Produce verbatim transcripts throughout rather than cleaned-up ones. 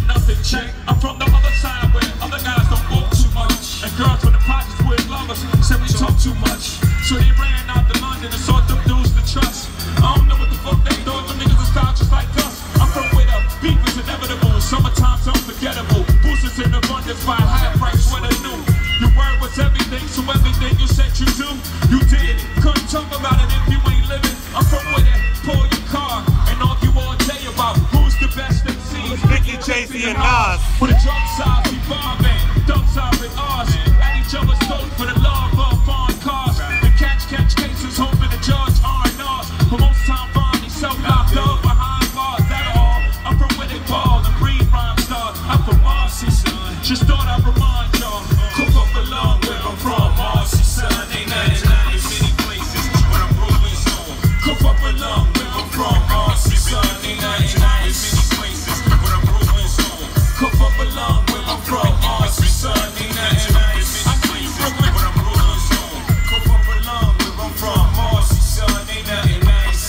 nothing, check. I'm from the other side where other guys don't walk too much, and girls from the projects with lovers said we talk too much. So they ran out to London and sought them dudes to trust. I don't know what the fuck they thought, them niggas are style just like us. I'm from where the beef is inevitable, summertime's unforgettable. Boosters in abundance, buy high price when I knew. Your word was everything, so everything you said you do, you did. Couldn't talk about it if you ain't living. I'm from where they pull your car and argue all day about who's the best M Cs. Biggie, Jay-Z, and Nas. With the drug side, we bombing, thugs are with ours. At each other's throats for the love of foreign cars. The catch, catch cases, hoping the judge aren't ours. But most time, Bonnie self-locked up behind bars, that all. I'm from where they ball and breed rhyme stars. I'm from Marcy, son. Just thought I'd remind y'all. Cook up along where I'm from. Marcy, son. Ain't nothing nice. Many places, but I'm rolling zone. Cook up along where I'm from. Marcy, son. Ain't nothing nice. Many places, but I'm rolling zone. Cook up along where I'm from. Marcy, son. Ain't nothing nice. I know you Brooklyn, but I'm rolling zone. Cook up along where I'm from. Marcy, son. Ain't nothing nice.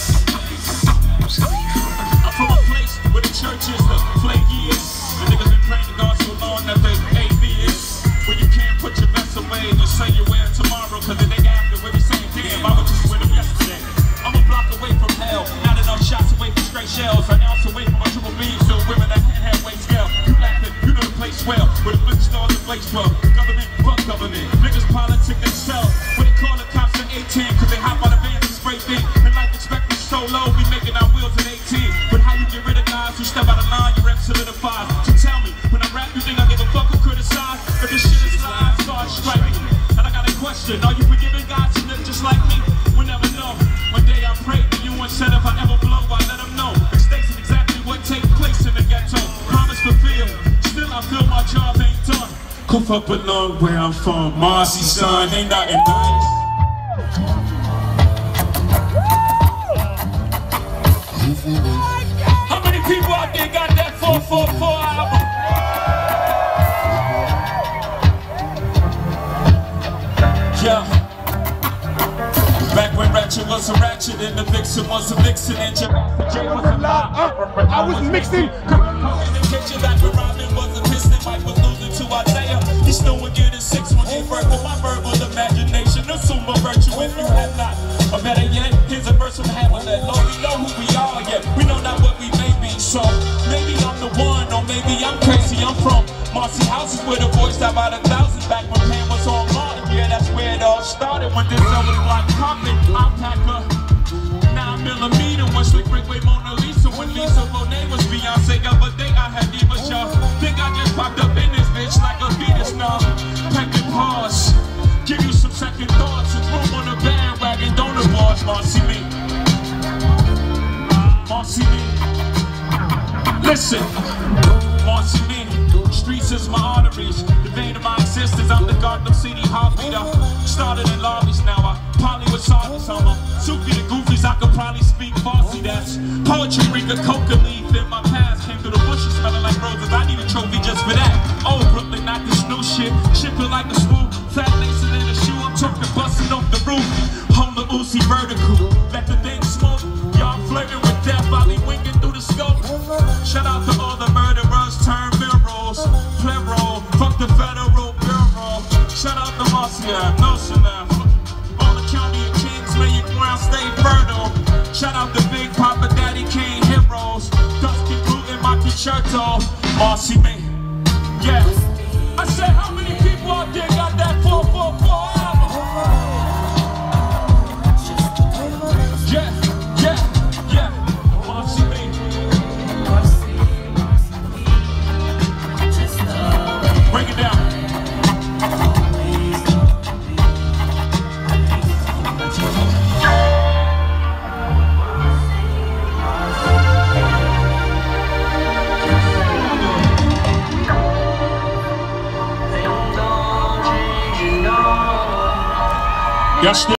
I'm from a place where the church is the flaky is. The niggas been praying to God so long that they atheists. Where you can't put your best away and just say you wear it tomorrow, cause the day after we're the same damn. I was just with them yesterday. I'm a block away from hell, not enough shots away from straight shells. An ounce away from a triple B, still wearing that heavyweight scale. You laughing, you know the place well, where the big stars the place well. Government, fuck government, niggas politic themselves. When they call the cops at eighteen, cause they hop out of vans and spray things. And life expectancy so low, we making our wheels at eighteen. But how you get rid of guys who step out of line, your rep solidifies. So tell me, when I rap, you think I give a fuck who criticize? But this shit is live, start striking. And I got a question, are you forgiving guys who live just like me? We'll never know. One day I prayed to you and said if I ever blow, I let them know. Mistakes and exactly what takes place in the ghetto. Promise fulfilled, still I feel my job ain't done. Come up along where I'm from, Marcy, son, ain't nothing nice. How many people out there got that four four four album? Yeah. Back when Ratchet was a ratchet and the vixen was a vixen and Jay was a lie. Uh, I was mixing. In the kitchen, back when Robin was a piston, Mike was losing to Isaiah. He still would get his six when he verbal. My verbal imagination, assume a virtue if you have not. Or better yet, here's a verse from Hamlet. Lord, we know who we are yet. We know not what we may be. So maybe I'm the one, or maybe I'm crazy. I'm from Marcy Houses where the boys died by the thousands. Back when Pam was online. Yeah, that's where it all started. When this was like popping, I pack a nine millimeter. When Slick Rick with Mona Lisa. When Lisa Bonet was Beyonce. The other day I had Divas, y'all. Think I just popped up in this bitch like a Venus now. Pack and pause. Give you some second thoughts. It's room on the bandwagon. Don't abort Marcy me. Marcy me. Listen. Marcy me. Streets is my arteries. The vein of my existence. I'm the Gotham City heartbeater. Started in lobbies now. I probably was sorry summer. Suki the goofies. I could probably speak Farsi. That's poetry. Reek a coca leaf in my past. Came through the bushes smelling like roses. I need a trophy just for that. Oh, Brooklyn, not this new shit. Shit feel like a swoop. Fat laces in a shoe. I'm talking busting off the roof. Hold the Uzi vertical. Let the thing smoke. Y'all flirting with death. I'll be winking through the scope. Shout out to all the murderers. Turn mirrors. Play role. Fuck the federal bureau. Shout out to Marcia. No Chanel. All the county and kings. May your ground stay fertile. Shout out to Big Papa Daddy King heroes. Dusty Gluten, my concerto. Marcy me. Yeah. I said, how many people out there got that four four four album? Yeah, yeah, yeah. Marcy me. Break it down. Y'all